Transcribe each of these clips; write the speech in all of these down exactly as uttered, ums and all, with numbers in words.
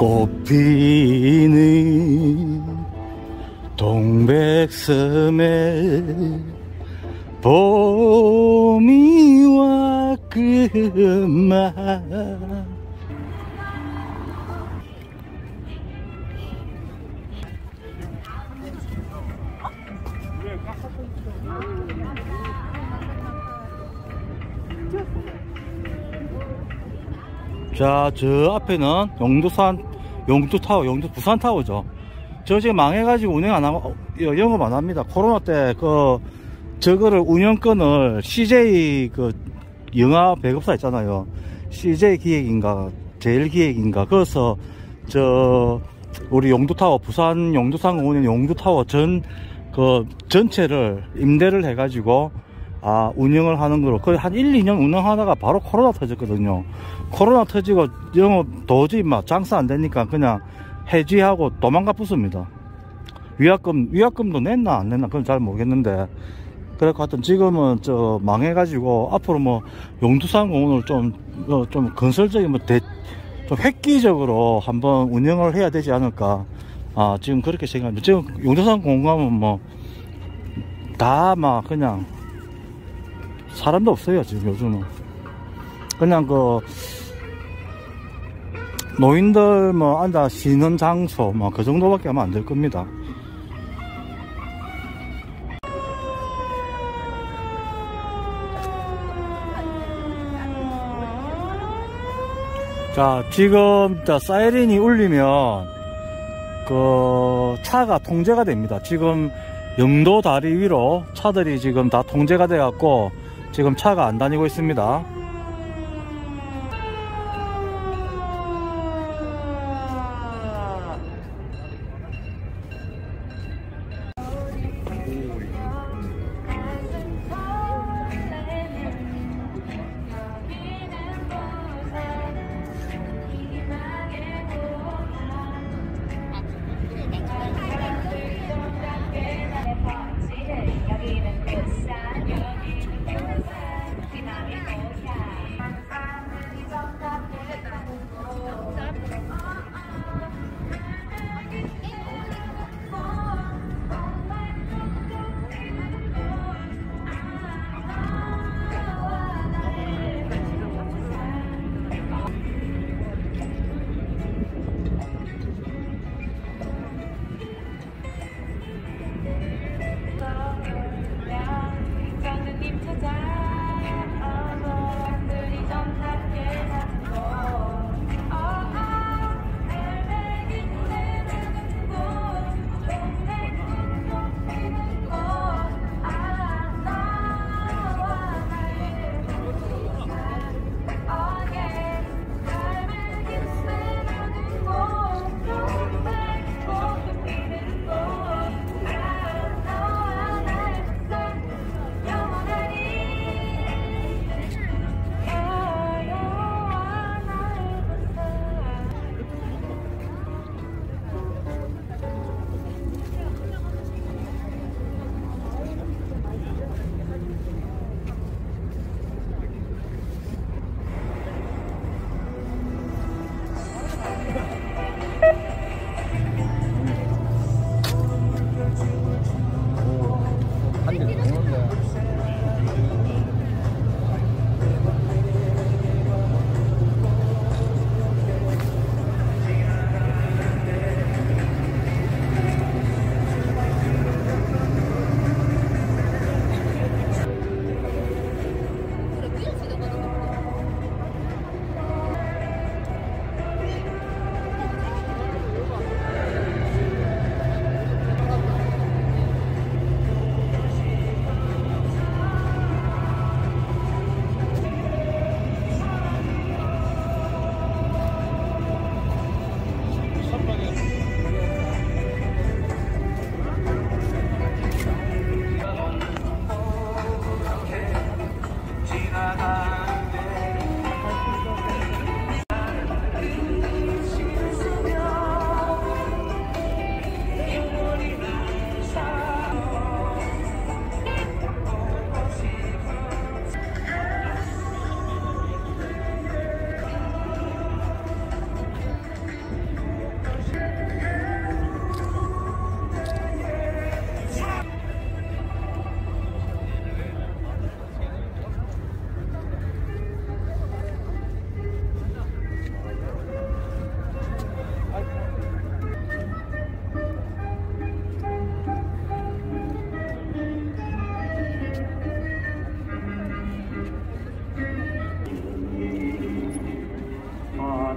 꽃피는 동백섬에 봄이 왔구만. 자, 저 앞에는 용두산, 용두타워, 용두 부산타워죠. 저 지금 망해가지고 운행 안 하고, 영업 안 합니다. 코로나 때 그, 저거를 운영권을 씨제이 그, 영화 배급사 있잖아요. 씨제이 기획인가, 제일기획인가. 그래서, 저, 우리 용두타워, 부산 용두상공원의 용두타워 전, 그, 전체를 임대를 해가지고, 아, 운영을 하는 거로. 거의 한 일, 이 년 운영하다가 바로 코로나 터졌거든요. 코로나 터지고 영업 도저히 막 장사 안 되니까 그냥 해지하고 도망가 붙습니다. 위약금, 위약금도 냈나 안 냈나 그건 잘 모르겠는데. 그래서 하여튼 지금은 저 망해가지고 앞으로 뭐 용두산 공원을 좀, 어, 좀 건설적인 뭐 대, 좀 획기적으로 한번 운영을 해야 되지 않을까. 아, 지금 그렇게 생각합니다. 지금 용두산 공원 가면 뭐 다 막 그냥 사람도 없어요, 지금 요즘은. 그냥 그, 노인들 뭐 앉아 쉬는 장소, 뭐 그 정도밖에 하면 안 될 겁니다. 자, 지금 자, 사이렌이 울리면 그 차가 통제가 됩니다. 지금 영도 다리 위로 차들이 지금 다 통제가 돼 갖고 지금 차가 안 다니고 있습니다.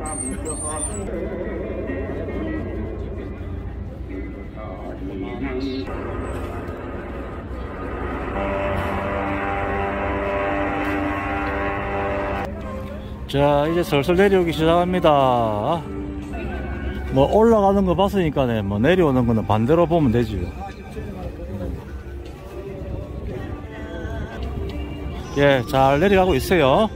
자, 이제 슬슬 내려오기 시작합니다. 뭐 올라가는 거 봤으니까 뭐 내려오는 거는 반대로 보면 되지. 예, 잘 내려가고 있어요.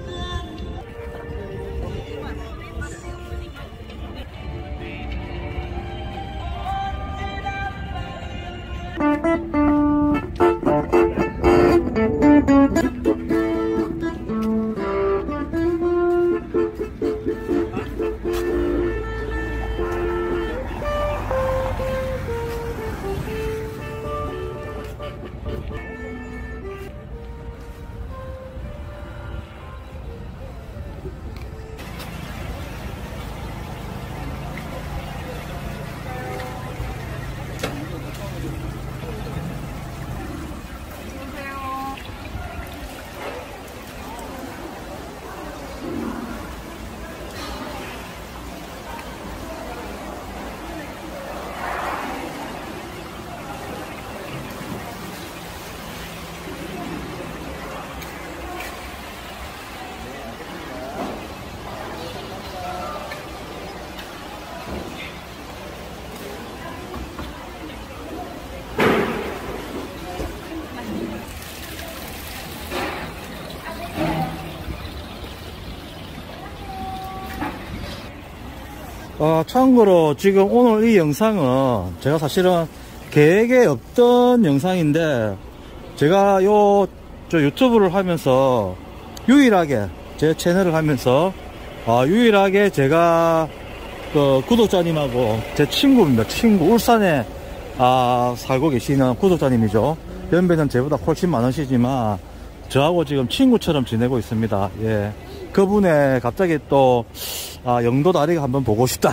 어, 참고로 지금 오늘 이 영상은 제가 사실은 계획에 없던 영상인데, 제가 요 저 유튜브를 하면서 유일하게 제 채널을 하면서 아, 유일하게 제가 그 구독자님하고 제 친구입니다. 친구, 울산에 아, 살고 계시는 구독자님이죠. 연배는 제보다 훨씬 많으시지만 저하고 지금 친구처럼 지내고 있습니다. 예, 그분의 갑자기 또 아, 영도 다리가 한번 보고 싶다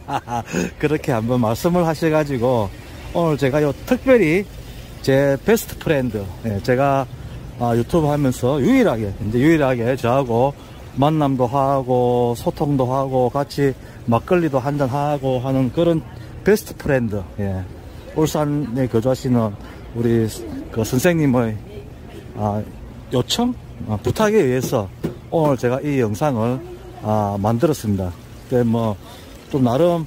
그렇게 한번 말씀을 하셔가지고 오늘 제가 요 특별히 제 베스트 프렌드, 예, 제가 아, 유튜브 하면서 유일하게 이제 유일하게 저하고 만남도 하고 소통도 하고 같이 막걸리도 한잔 하고 하는 그런 베스트 프렌드, 예, 울산에 거주하시는 우리 그 선생님의 아, 요청, 아, 부탁에 의해서 오늘 제가 이 영상을 아, 만들었습니다. 뭐 좀 나름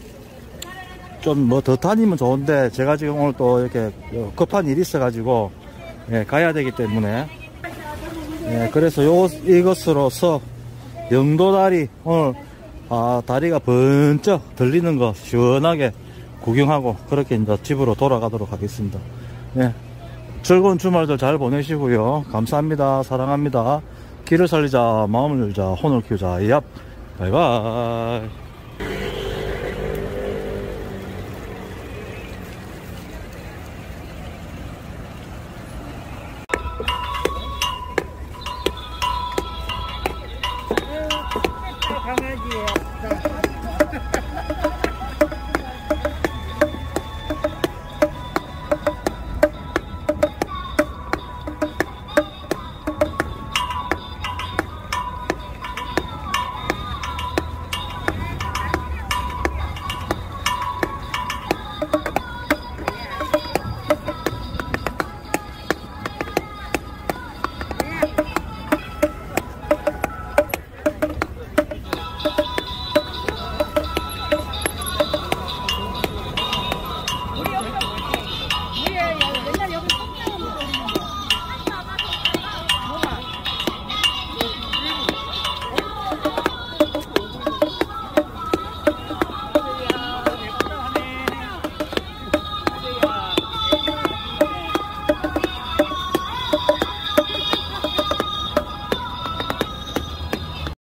좀 뭐 더 다니면 좋은데 제가 지금 오늘 또 이렇게 급한 일이 있어 가지고 예, 가야 되기 때문에 예, 그래서 요 이것으로서 영도다리 오늘 아, 다리가 번쩍 들리는 거 시원하게 구경하고 그렇게 이제 집으로 돌아가도록 하겠습니다. 예, 즐거운 주말들 잘 보내시고요. 감사합니다. 사랑합니다. 길을 살리자, 마음을 열자, 혼을 키우자. 얍, 바이바이. 강아지예요.